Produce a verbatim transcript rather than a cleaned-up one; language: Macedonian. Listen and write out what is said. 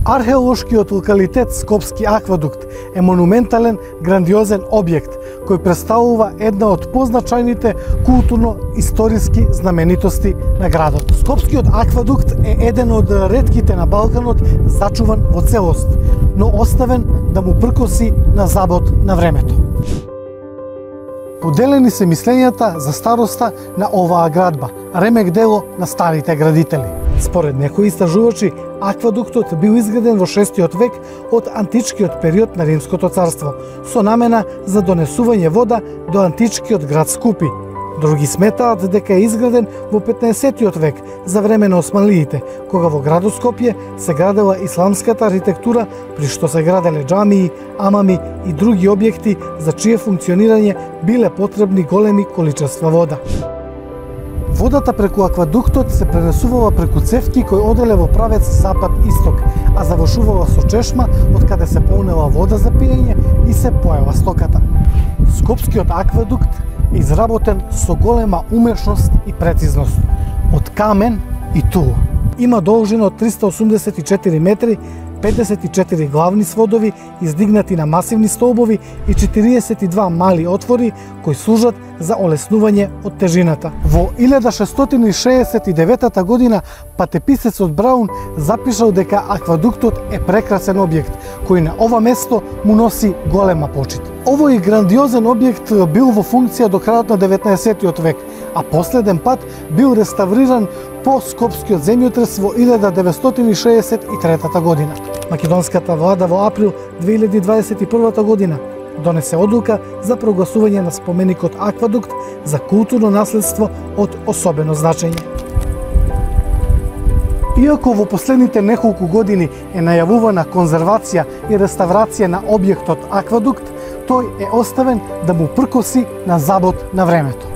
Археолошкиот локалитет Скопски аквадукт е монументален, грандиозен објект кој представува една од позначајните културно-историски знаменитости на градот. Скопскиот аквадукт е еден од ретките на Балканот зачуван во целост, но оставен да му пркоси на забот на времето. Поделени се мислењата за староста на оваа градба, ремек дело на старите градители. Според некои истражувачи, аквадуктот бил изграден во шестиот век од античкиот период на Римското царство, со намена за донесување вода до античкиот град Скупи. Други сметаат дека е изграден во петнаесеттиот век за време на османлиите, кога во градот Скопје се градела исламската архитектура, при што се граделе џамии, амами и други објекти за чие функционирање биле потребни големи количества вода. Водата преку аквадуктот се пренесувала преку цевки кои оделе во правец запад-исток, а завршувала со чешма од каде се полнела вода за пиење и се поела стоката. Скопскиот аквадукт е изработен со голема умешност и прецизност, од камен и тул. Има должина од триста осумдесет и четири метри, педесет и четири главни сводови издигнати на масивни столбови и четириесет и два мали отвори кои служат за олеснување од тежината. Во илјада шестстотини шеесет и девета година патеписецот Браун запишал дека аквадуктот е прекрасен објект кој на ова место му носи голема почит. Овој грандиозен објект бил во функција до крајот на деветнаесеттиот век, а последен пат бил реставриран по Скопскиот земјотрес во илјада деветстотини шеесет и трета година. Македонската влада во април две илјади дваесет и прва година донесе одлука за прогласување на споменикот аквадукт за културно наследство од особено значење. Иако во последните неколку години е најавувана конзервација и реставрација на објектот аквадукт, тој е оставен да му пркоси на забот на времето.